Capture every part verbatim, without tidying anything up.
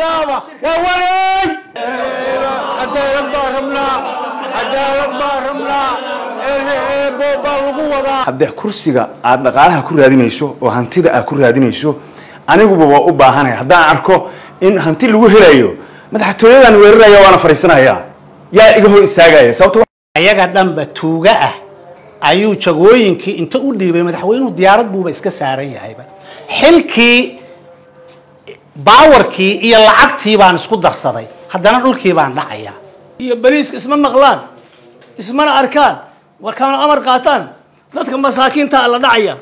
bilaaba waa wareey cadaalad baa rabnaa cadaalad baa rabnaa eebo baa lagu wadaa haddii kursiga aad dhaqaalaha ku raadinayso oo hantida aad ku raadinayso aniguba waa u baahanahay haddaan arko in hanti lagu helayo madaxtooyadan weeraraya waana fariisanaya yaa iga hor istaagaya sababtoo ayaga dhanba tuuga ah ayuu jagooyinkii inta u dhiibay madaxweynuhu diyaarad buuba iska saaran yahayba xilkii baawarkii iyo lacagtii baan isku darsaday haddana dhulkii baan dhacaya iyo bariiska isma maqlaan ismana arkaan warkaan amar qaataan dadka masaakiinta la dhacaya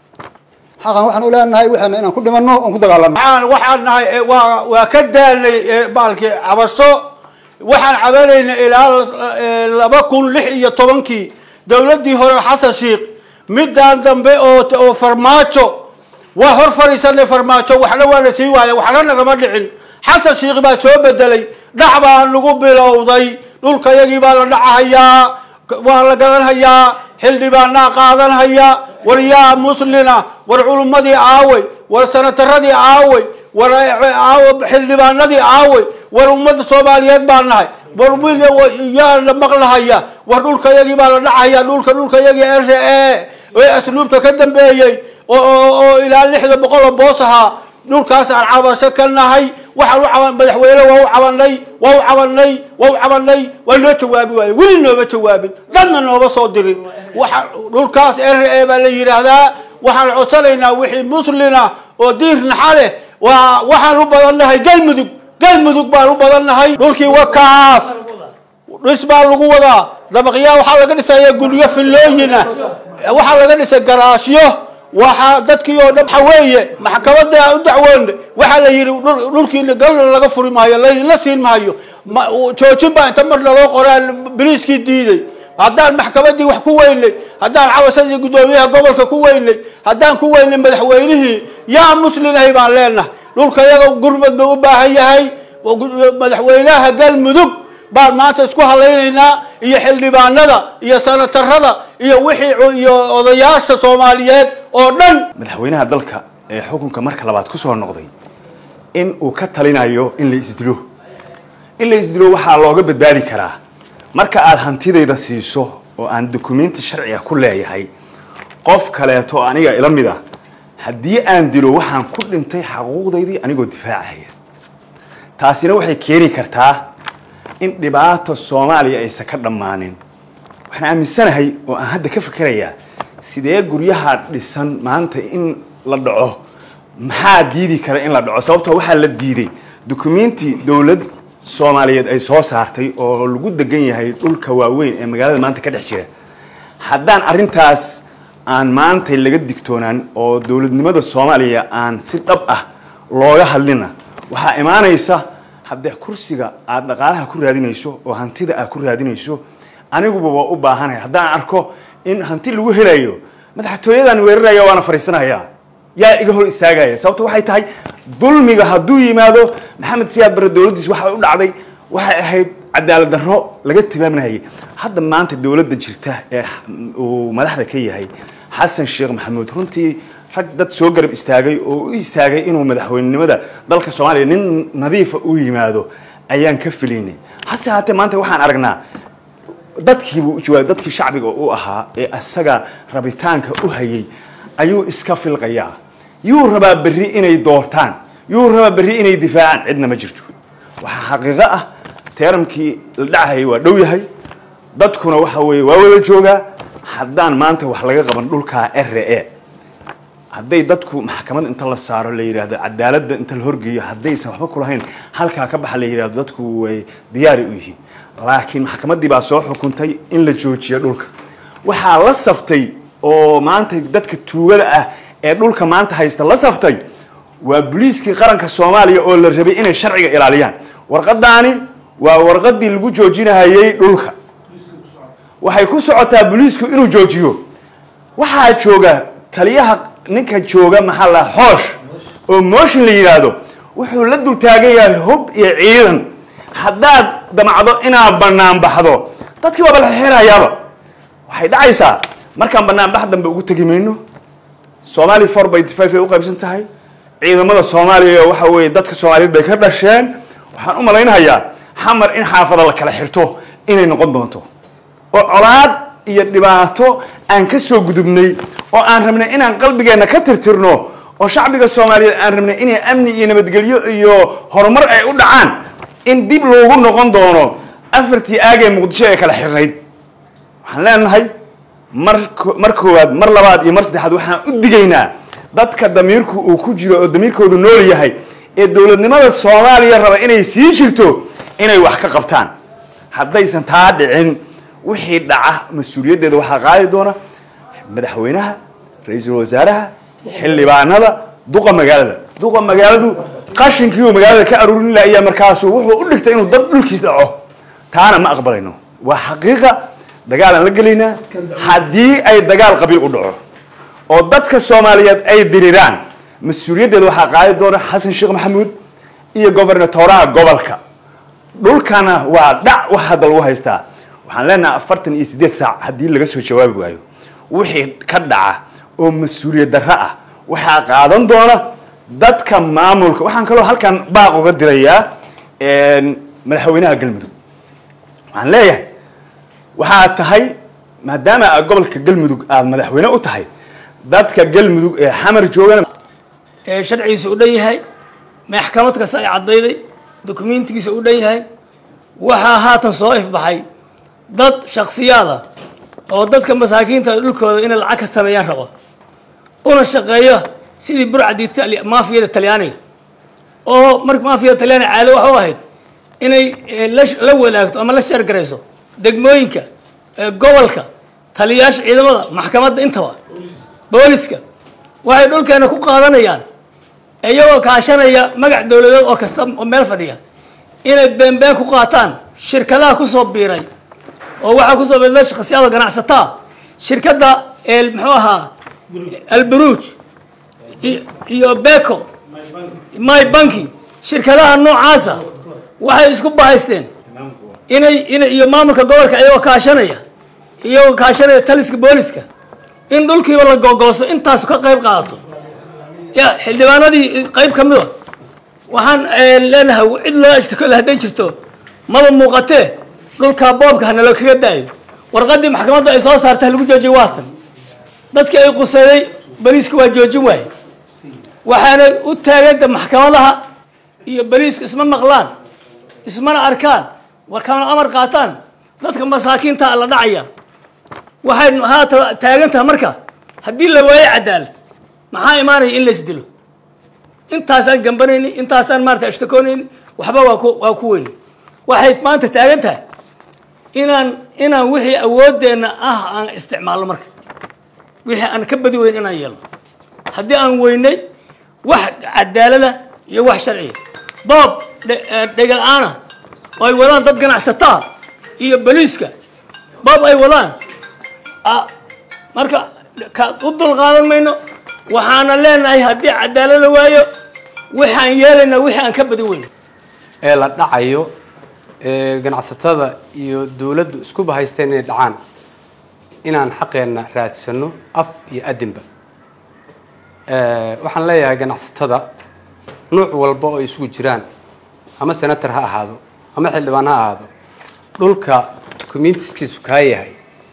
xaqan waxaan u leenahay waxaan inaan ku dhimanno oo ku dagaalano waxaan waxaan nahay waa waa ka daalay baalkii cabaso waxaan cabanayna ilaa laba kun lix iyo tobankii dawladii hore xasan sheekh midaan dambe oo oo farmaajo waa hor fariisanay farmaajo waxna waa la sii waayay waxna nagama dhicin xasan sheekh baa soo bedelay dhac baa lagu bilowday dhulka yagii baa la dhacayaa waa la gadanhayaa xildhibaanna qaadanhaya war yaa muslina war culumadii aaway war sanataradii aaway war xildhibaanadii aaway war ummadda Soomaaliyeed baa nahay war wiil yaa la maqlahaya war dhulka yagii baa la dhacaya dhulka dhulka yagii R A ee asluubta ka dambeeyay oo ilaa lixdan boqol boos ahaa dhulkaas aan cabasho ka nahay waxaan u caban madaxweyne waa u cabanay waa u cabanay waa u cabanay waa loo jawaabi waayay wili nooma jawaabin dadna nooma soo dirin waxa dhulkaas R A baa la yiraahdaa waxaan codsanaynaa wixii muslina oo diir naxale waa waxaan u badannahay galmudug galmudug baan u badannahay dhulkii wakaas dhis baa lagu wadaa dabaqyaa waxaa laga dhisayaa guryo filooyina waxaa laga dhisay garaashyo waxa dadkii oo dhan xaweeye maxkamadda u dacwoon waxa la yiri dhulkiina gal laga furi maayo la siin maayo joojin baa inta mar loo qoraa biliiskii diiday haddaan maxkamadii wax ku weynay haddaan cawasadii gudoomiyaha gobolka ku weynay haddaan ku weynay madaxweynihii yaa muslinahay baan leenahay dhulka yaga gurmad buu u baahan yahay madaxweynaha galmudug baan maanta isku haleynayna iyo xildhibaanada iyo sanatarada iyo wixii iyo odayaasha Soomaaliyeed oo dhan madaxweynaha dalka ee xukunka marka labaad ku soo noqday in uu ka talinayo in la isdilo in la isdilo waxa looga badbaadi karaa marka aad hantidayda siiso oo aan dokumenti sharci ku leeyahay qof kale to aniga ila mid ah hadii aan dilo waxaan ku dhintay xaquuqdaydii anigoo difaacaya taasina waxay keeni kartaa in dhibaato Soomaaliya ay ka dhamaanin waxaan aaminsanahay oo aan hadda ka fikirayaa sidee guryaha dhisan maanta in la dhaco maxaa diidi kara in la dhaco sababtoo waxa la diiday dokumenti dawlad Soomaaliyeed ay soo saartay oo lagu degan yahay dhulka waaweyn ee magaalada maanta ka dhex jira haddaan arintaas aan maanta laga digtoonaan oo dawladnimada Soomaaliya aan si dhab ah looga hadlina waxa imaanaysa haddii kursiga aad dhaqaalaha ku raadinayso oo hantida aad ku raadinayso aniguba waa u baahanahay haddaan arko in hanti lagu helayo madaxtooyadan weeraraya waana fariisanaya yaa iga hor istaagaya sababtoo waxay tahay dulmiga hadduu yimaado maxamed siyaad bare dawladdiis waxa u dhacday waxay ahayd cadaalad darro laga tilmaamayay hadda maanta dawladda jirta ee uu madaxda ka yahay xasan sheekh maxamuud runtii rag dad soo garab istaagay oo u istaagay inuu madaxweynenimada dalka Soomaaliya nin nadiif u yimaado ayaan ka filinay hase haatee maanta waxaan aragnaa dadkii uu jawaab dadkii shacbiga uu ahaa ee asaga rabitaanka u hayay ayuu iska filqayaa yuu rabaa bari inay doortaan yuu rabaa bari inay difaacaan cidna ma jirto waxa xaqiiqo ah teeramkii la dhacay waa dhow yahay dadkuna waxa weeye waa wada jooga haddaan maanta wax laga qaban dhulka R A hadday dadku maxkamad inta la saaro la yiraahdo cadaaladda inta la horgeeyo haddaysan waxba ku lahayn halka ka baxa la yiraahdo dadku way diyaar u yihiin laakiin maxkamadii baa soo xukuntay in la joojiyo dhulka waxa la saftay oo maanta dadka tuugada ah ee dhulka maanta haysta la saftay waa booliiskii qaranka Soomaaliya oo la rabay inay sharciga ilaaliyaan warqadaani waa warqadii lagu joojinayay dhulka waxay ku socotaa booliisku inuu joojiyo waxa jooga taliyaha ninka jooga maxalla hoosh oo mooshin la yiraahdo wuxuu la dul taagan yahay hub iyo ciidan haddaad damacdo inaad banaan baxdo dadkii waa la xirayaaba waxay dhacaysaa markaan banaan bax dambe ugu tagi mayno Soomaali four point five ay u qaybsan tahay ciidamada Soomaaliya waxa weeye dadka Soomaaliyeed bay ka dhasheen waxaan u malaynayaa xamar in xaafada la kala xirto inay noqon doonto oo colaad iyo dhibaato aan ka soo gudubnay oo aan rabnay inaan qalbigeena ka tirtirno oo shacbiga Soomaaliyeed aan rabnay inay amni iyo nabadgelyo iyo horumar ay u dhacaan in dib loogu noqon doono afartii aagay Muqdisho ee kala xirnayd waxaan leenahay mar mar koowaad mar labaad iyo mar saddexaad waxaan u digaynaa dadka damiirku uu ku jiro oo damiirkoodu nool yahay ee dawladnimada Soomaaliya raba inay sii jirto inay wax ka qabtaan haddaysan taa dhicin wixii dhaca mas'uuliyadeeda waxa qaadi doona madaxweynaha ra'iisul wasaaraha xildhibaanada duqa magaalada duqa magaaladu qashinkii uu magaalada ka aruurin lahaa markaas wuxuu u dhigtay inuu dad dhulkiisa dhaco taana ma aqbalayno waa xaqiiqa dagaal aan la galeynaa haddii ay dagaal qabiil u dhaco oo dadka Soomaaliyeed ay diriraan mas'uuliyadeeda waxa qaadi doona Xasan Sheekh Maxamuud iyo gobernatoraha gobolka dhulkana waa dhac waxa dal u haystaa waxaan leenahay afartan iyo siddeed saac haddii laga soo jawaabi waayo wixii ka dhaca oo mas'uuliyad darro ah waxa qaadan doona dadka maamulka waxaan kaloo halkan baaq uga dirayaa een madaxweynaha Galmudug waxaan leeyahay waxa tahay maadaama gobolka Galmudug aad madaxweyne u tahay dadka Galmudug ee xamar joogana ee sharciisa u dhayahay maxkamad kasta ay cadayday dokumentigiisa u dhayahay waxa haatan soo ifbaxay dad shakhsiyaada oo dadka masaakiinta dhulkooda in lacag ka sameeyaan rabo una shaqeeyo sidii burcadii maafiyada Talyaaniga oo marka maafiyada Talyaaniga caado waxa u ahayd inay la wadaagto ama la shar gareyso degmooyinka gobolka taliyaasha ciidamada maxkamadda intaba booliska waxay dhulkeena ku qaadanayaan ayagoo kaashanaya magac dawladeed oo kasta oo meel fadhiya inay beenbeen ku qaataan shirkadaha ku soo biiray oo waxa ku soo biiray shakhsiyaad ganacsataa shirkadda ee muxuu ahaa Alburuj iyo Beko My Banki shirkadaha noocaasa waxay isku bahaysteen inay inay iyo maamulka gobolka ayagoo kaashanaya iyo kaashanaya taliska booliska in dhulkiiba la googooso intaas ka qayb qaadato ya xildhibaanadii qayb ka mid ah waxaan leenahay cid loo ashtakooda hadday jirto maba muuqatee dhulka boobka hana loo kaga daayo warqadii maxkamadda ay soo saartay lagu joojiyay waatan dadkii ay quseeyay bariiska waa joojin waay waxaana u taagay maxkamadaha iyo bariiska isma maqlaan ismana arkaan warkaan amar qaataan dadka masaakiinta la dhacaya waxay haata taagantaa marka haddii la waayo cadaalad maxaa imaanaya in la isdilo intaasaan gambanayni intaasaan maarta ashtakoonayni waxba waa ku waa ku weyn waxay maanta taagan tahay inaan inaan wixii awoodeena ah aan isticmaalo marka wixii aan ka badi weyn inaan yeelo haddii aan weynay wax cadaalada iyo wax sharci boob dhegal aana ay wadaan dad ganacsataa iyo boliiska boob ay wadaan marka ka u dul qaadan mayno waxaana leenahay haddii cadaalada waayo waxaan yeelaynaa wixii aan ka badi weyn ee la dhacayo ee ganacsatada iyo dawladdu isku bahaysteen inay dhacaan inaan xaqeena raadsano af iyo adinba ee waxaan leeyahay ganacsatada nooc walba oo isugu jiraan ama senator ha ahaado ama xildhibaan ha ahaado dhulka documentiskiisu ka yahay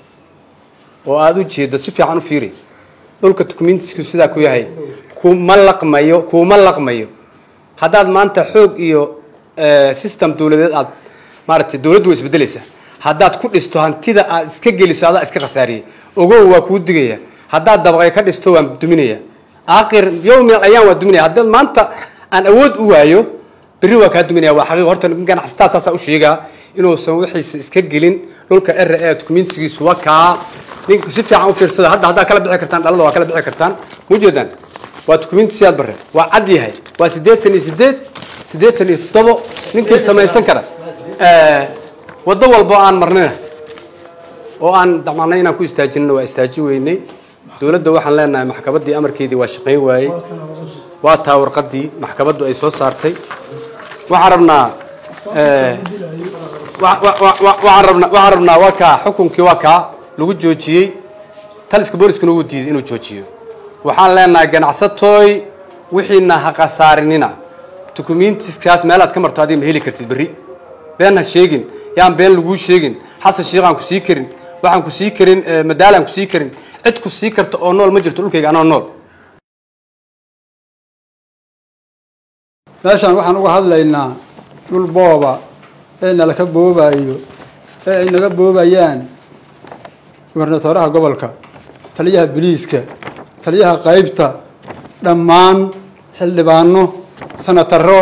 oo aad u jeedo si fiican u fiiri dhulka documentiskiisu sida ku yahay kuma laqmayo kuma laqmayo haddaad maanta xoog iyo system dawladeed aad maartay dawladdu way isbedelaysaa haddaad ku dhisto hantida aad iska geliso aad iska khasaariyay ogow waa ku digaya haddaad dabaqay ka dhisto waan duminaya aakhir yawm ayaan waa duminaya haddaad maanta aan awood u waayo bari waa ka duminaya waa xaqiiqo horta ganacsatada saasa u sheegaa inuu san wixiisa iska gelin dhulka R A documentigiisu waa ka ninka si fiican u fiirsada hadda hadda kala bixi kartaan dhalada waa kala bixi kartaan mujeedaan waa documenti siyaad bare waa cad yahay waa siddeetan iyo siddeed siddeetan iyo toddoba ninkii samaysan kara ee wado walba aan marnayna oo aan dhammaanay inaan ku istaajinno waa istaaji weynay dawladda waxaan leenahay maxkamaddii amarkeedii waa shaqayn waayay waa taa warqadii maxkamaddu ay soo saartay waxaan rabnaa ee waxaan rabnaa waxaan rabnaa waa ka xukunkii waa ka lagu joojiyay taliska booliska uu diiday inuu joojiyo waxaan leenahay ganacsatooy wixiina ha qasaarinina dukumentiskaas meelaad ka marto adiga ma heli kartid berri been ha sheegin yaan been lagu sheegin xasan sheekh aan ku sii karin waxaan ku sii karin madaal aan ku sii karin cid ku sii karto oo nool ma jirto dhulkayga anoo nool meeshaan waxaan uga hadlaynaa dhul booba ee nala ka boobayo ee ay naga boobayaan gobernatooraha gobolka taliyaha biliiska taliyaha qaybta dhammaan xildhibaano sanataro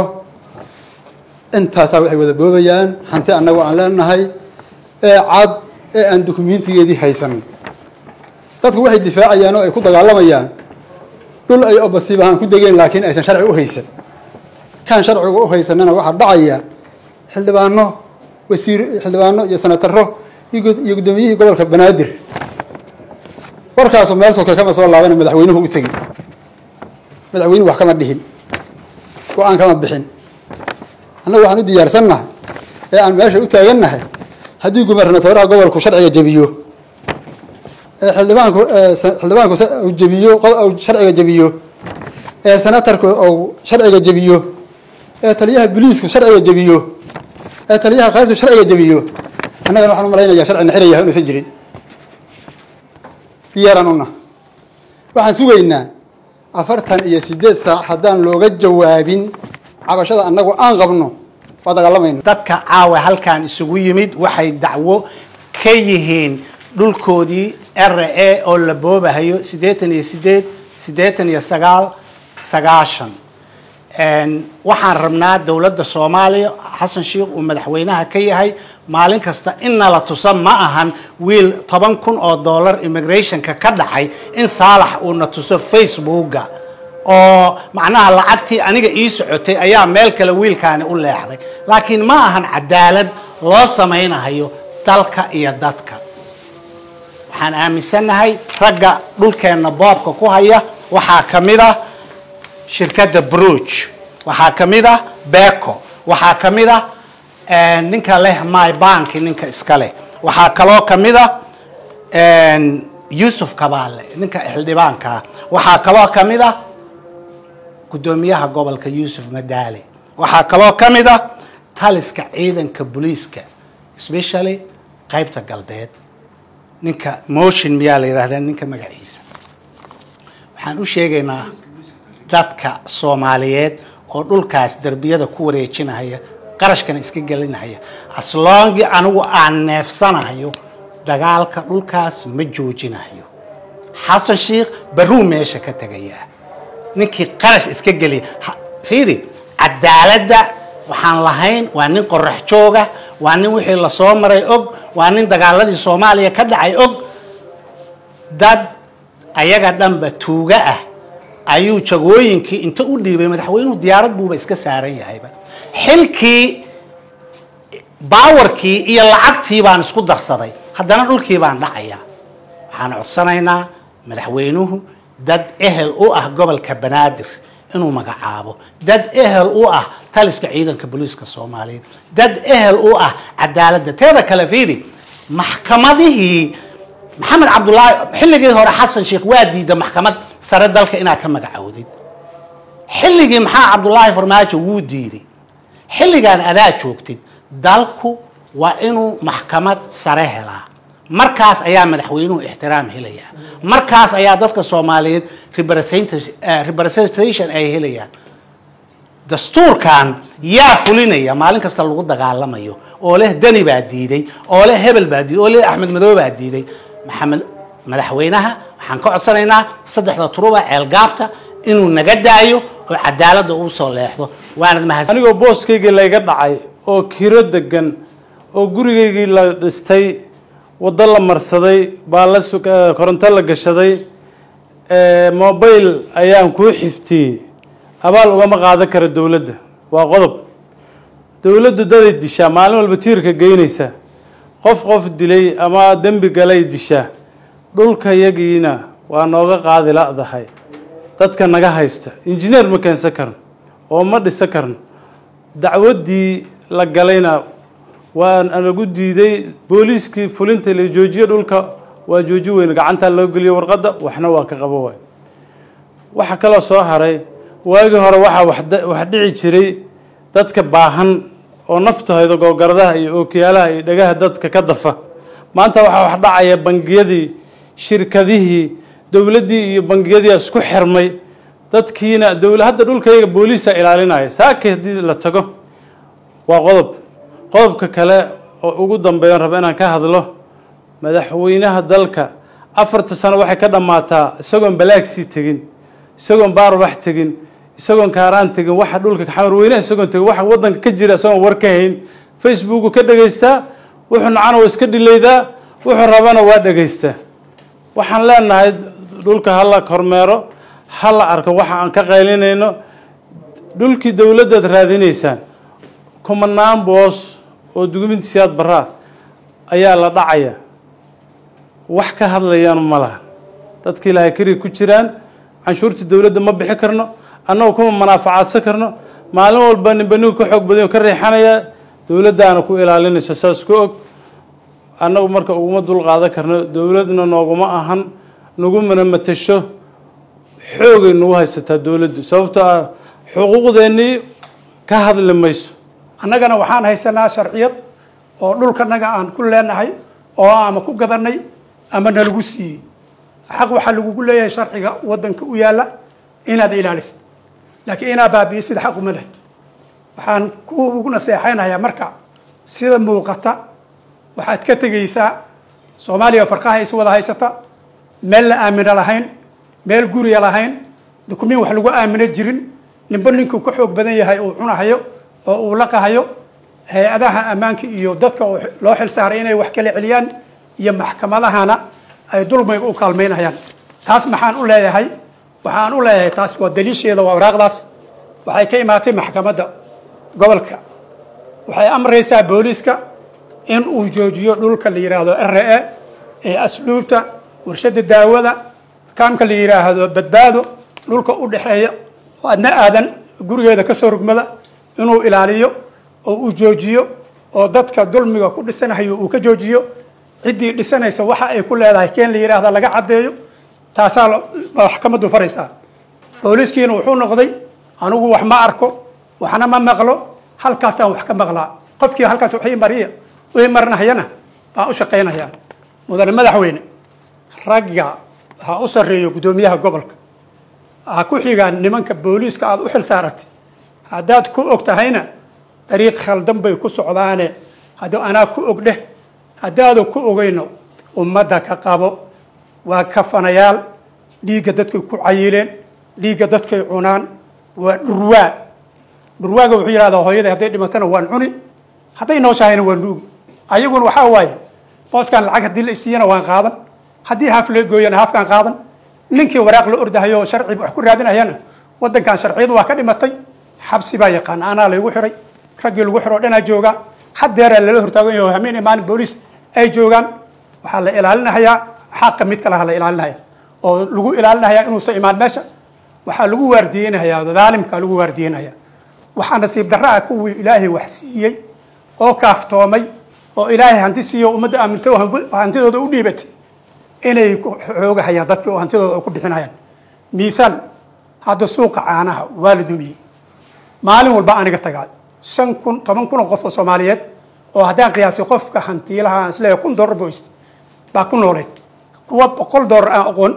intaasaa waxay wada boobayaan hanti annagu aan leenahay ee cad ee aan dukumentigeedii haysan dadku waxay difaacayaan oo ay ku dagaalamayaan dhul ay obasiib ahaan ku degeen laakiin aysan sharci u haysan kan sharciga u haysanana waxaa dhacaya xildhibaano wasiir xildhibaano iyo sanataro iyo gudoomiyihii gobolka banaadir warkaasoo meel soke kama soo laabana madaxweynuhu u tegi madaxweynuhu wax kama dhihin go-aan kama bixin annagu waxaan u diyaarsannahay ee aan meesha u taagannahay haddii gubernatooraha gobolku sharciga jebiyo ee xildhibaanku xildhibaanku jebiyo sharciga jebiyo ee senatarku uu sharciga jebiyo ee taliyaha biliisku sharciga jebiyo ee taliyaha qaybtu sharciga jebiyo annagana waxaan u malaynayaa sharcina xiraya inuusan jirin diyaaraan una waxaan sugaynaa afartan iyo sideed saac haddaan looga jawaabin cabashada annagu aan qabno waa dagaalamayna dadka caawa halkan isugu yimid waxay dacwo ka yihiin dhulkoodii r a oo la boobahayo siddeetan iyo sideed siddeetan iyo sagaal sagaashan waxaan rabnaa dowladda soomaaliya xasan sheekh uu madaxweynaha ka yahay maalin kasta in nala tusa ma ahan wiil toban kun oo dollar immigrationka ka dhacay in saalax uuna tuso facebooka oo macnaha lacagtii aniga ii socotay ayaa meel kale wiilkaani u leexday laakiin ma ahan cadaalad loo samaynayo dalka iyo dadka waxaan aaminsanahay ragga dhulkeenna boobka ku haya waxaa ka mid ah shirkadda bruge waxaa ka mid ah beko waxaa ka mid ah ninka leh my bank ninka iska leh waxaa kaloo ka mid ah yusuf kabaale ninka xildhibaanka ah waxaa kaloo ka mid ah gudoomiyaha gobolka yuusuf madaale waxaa kaloo ka mid ah taliska ciidanka booliiska especially qaybta galbeed ninka motion miyaa la yidhahdaa ninka magaciisa waxaan u sheegaynaa dadka soomaaliyeed oo dhulkaas derbiyada ku wareejinahaya qarashkana iska gelinahaya aslongi anigu aan neefsanahayo dagaalka dhulkaas ma joojinahayo xasan sheekh baruu meesha ka tegayaa ninkii qarash iska geliya fiiri cadaaladda waxaan lahayn waa nin qorax jooga waa nin wixii lasoo maray og waa nin dagaaladii soomaaliya ka dhacay og dad ayaga dhanba tuuga ah ayuu jagooyinkii inta u dhiibay madaxweynuhu diyaarad buuba iska saaran yahayba xilkii baawarkii iyo lacagtii baan isku darsaday haddana dhulkii baan dhacayaa waxaan codsanaynaa madaxweynuhu dad ehel u ah gobolka banaadir inuu magacaabo dad ehel u ah taliska ciidanka booliiska soomaaliyeed dad ehel u ah cadaaladda teeda kale fiiri maxkamadihii maxamed cabdullaahi xilligii hore xasan sheekh waa diiday maxkamad sare dalka inaad ka magacaawdid xilligii maxaa cabdullaahi farmaajo wuu diiday xilligaan adaa joogtid dalku waa inuu maxkamad sare helaa markaas ayaa madaxweynuhu ixtiraam helaya markaas ayaa dadka soomaaliyeed representation ay helayaan dastuurkan yaa fulinaya maalin kasta lagu dagaalamayo oo leh dani baa diiday oo leh hebel baa diiday oo leh axmed madoobe baa diiday maxamed madaxweynaha waxaan ka codsanaynaa saddexda turuba ceelgaabta inuu naga daayo oo cadaaladda uu soo leexdo waanad mahadsan anigoo booskaygii layga dhacay oo kiro degan oo gurigaygii la dhistay waddo la marsaday baa la koronto la gashaday mobile ayaan kuu xiftiyey abaal ugama qaadan kara dowladda waa qodob dowladdu daday dishaa maalin walba tiirka geynaysa qof qof dilay ama dembi galay dishaa dhulka yagiina waa nooga qaadi la'dahay dadka naga haysta injineer ma keensan karno oo ma dhisan karno dacwaddii la galayna waan anagu diiday booliiskii fulinta la joojiyo dhulka waa jooji weyn gacanta loo geliyo warqadda waxna waa ka qabo waay waxa kala soo haray waagii hore waxaa wax dhici jiray dadka baahan oo naftahayda googaradaha iyo ookiyaalaha iyo dhagaha dadka ka dafa maanta waxaa wax dhacaya bangiyadii shirkadihii dowladdii iyo bangiyadii isku xirmay dadkiina dowla hadda dhulkayga booliisa ilaalinaya saaka haddii la tago waa qodob qodobka kale oo ugu dambeeyan raba inaan ka hadlo madaxweynaha dalka afarta sano waxay ka dhammaataa isagoon balaagsii tegin isagoon baarbax tegin isagoon kaaraan tegin waxa dhulka xamar weynaha isagoon tegin waxa waddanka ka jira isagoon war ka hayn facebooku ka dhegaystaa wuxuu nacana waa iska dhilaydaa wuxuu rabana waa dhegaystaa waxaan leenahay dhulka hala kormeero hala arko waxa aan ka qaylinayno dhulkii dowladdaad raadinaysaan kumanaan boos oo dukumentisiyaad baraa ayaa la dhacaya wax ka hadlayaan ma laha dadka ilaahay kari ku jiraan canshuurta dowladda ma bixi karno annagu kuma manaafacaadsan karno maalin walba ninba nin ka xoog badan ka riixanaya dowladdaana ku ilaalinaysa saas ku og annagu marka uguma dul qaadan karno dowladna nooguma ahan nagumana matasho xoogay nagu haysataa dowladdu sababtoo ah xuquuqdeennii ka hadli mayso annagana waxaan haysanaa sharciyad oo dhulkanaga aan ku leenahay oo ama ku gadanay ama nalagu siiyey xaq waxaa lagugu leeyahay sharciga waddanka u yaalla inaad ilaalisid laakiin inaad baabi'isid xaq uma leh waxaan ku ugu naseexaynayaa marka sida muuqata waxaad ka tegaysaa soomaaliya farqaha is wada haysata meel la aamino lahayn meel guriya lahayn dukumiin wax lagu aamino jirin ninba ninkuu ka xoog badan yahay uu cunahayo oo uu laqahayo hay-adaha ammaanka iyo dadka loo xil saaray inay wax kala celiyaan iyo maxkamadahana ay dulmiga u kaalmaynayaan taas maxaan u leeyahay waxaan u leeyahay taas waa daliisheeda waa waraaqdaas waxay ka imaatay maxkamadda gobolka waxay amraysaa booliiska in uu joojiyo dhulka la yiraahdo R A ee asluubta warshada daawada kaamka la yiraahdo badbaado dhulka u dhaxeeya oo adna aadan gurigeeda ka soo rugmada inuu ilaaliyo oo uu joojiyo oo dadka dulmiga ku dhisanayo uu ka joojiyo ciddii dhisanaysa waxa ay ku leedahay keen la yiraahdo laga cadeeyo taasaa maxkamaddu faraysaa booliiskiina wuxuu noqday anigu wax ma arko waxna ma maqlo halkaasaan wax ka maqlaa qofkii halkaas waxay mariya way marnahayana baan u shaqaynayaa mudane madaxweyne ragga ha u sarreeyo guddoomiyaha gobolka ha ku xigaan nimanka booliiska aad u xil saaratay haddaad ku og tahayna dariiq khaldan bay ku socdaane haddii anaa ku og dheh haddaadu ku ogeyno ummadda ka qabo waa kafanayaal dhiigga dadkay ku cayileen dhiigga dadkay cunaan waa dhurwaa dhurwaaga wuxuu yidhahdaa hooyada hadday dhimatana waan cuni hadday nooshahayna waan nuugi ayaguna waxaa waaye booskan lacag haddii la isiiyana waan qaadan haddii haaf la gooyana haafkaan qaadan ninkii waraaq la ordahayo oo sharci wax ku raadinayana waddankan sharciyadu waa ka dhimatay xabsi baa yaqaan anaa laygu xiray raggii lagu xiro dhanaa joogaa haddeeraa lala hortaagan yaho hameen maalin booliis ay joogaan waxaa la ilaalinahayaa xaqa mid kalaha la ilaalinaya oo lagu ilaalinahayaa inuusan imaan meesha waxaa lagu waardiyeynayaa daalimkaa lagu waardiyeynayaa waxaa nasiib darra ah kuwii ilaahay wax siiyey oo kaaftoomay oo ilaahay hanti siiyo ummadda aaminta hantidooda u dhiibatay inay xoogahayaan dadkii oo hantidooda ku bixinayaan miithaal hadda suuqa caanaha waa la dumiyey maalin walba aniga tagaa shan kun toban kun oo qof oo soomaaliyeed oo haddaan qiyaasay qofka hantiilaha aan isleeyahay kun dollar boys baa ku nooleed kuwa boqol dollar aan aqoon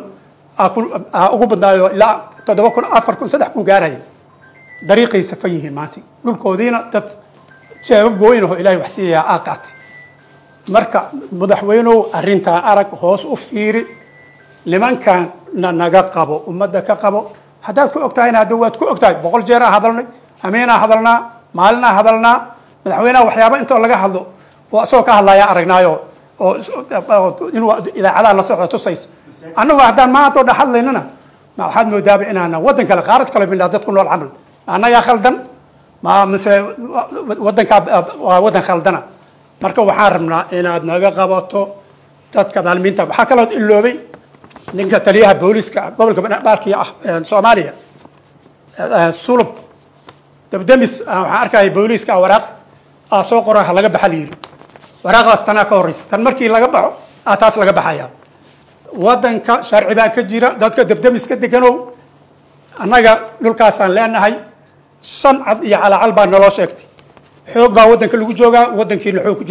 aa ugu badnaayo ilaa toddoba kun afar kun saddex kun gaaraya dariiqay safan yihiin maanta dhulkoodiina dad jeebab gooyin oo ilaahay wax siiyayaa aa qaatay marka madaxweynow arrintaa arag hoos u fiiri nimankan naga qabo ummadda ka qabo haddaad ku og tahayna hadda waad ku og tahay boqol jeer aa hadalnay hameenaa hadalnaa maalinaa hadalnaa madaxweynaha waxyaaba intoo laga hadlo oo isagoo ka hadlaya aragnaayo oo inuu idaacadaha la socdo tusayso annagu haddaan maanta oo dhan hadlaynana ma waxaad moodaaba inaana waddan kale qaarad kale midnaa dad ku nool camal annagaa khaldan ma mise waddankaa waa waddan khaldana marka waxaan rabnaa inaad naga qabato dadka daalimiinta waxaa kaloo iloobay ninka taliyaha booliiska gobolka baarkiya ah soomaaliya sulub dabdamis waxaan arkaya booliiska waraaq aa soo qora ha laga baxa la yiri waraaqdaas tanaa ka horreysa tan markii laga baxo aa taas laga baxaya waddanka sharci baa ka jira dadka dabdamiska deganow annaga dhulkaasaan leenahay shan cad iyo calaacal baa naloo sheegtay xoog baa waddanka lagu joogaa waddankiina xoog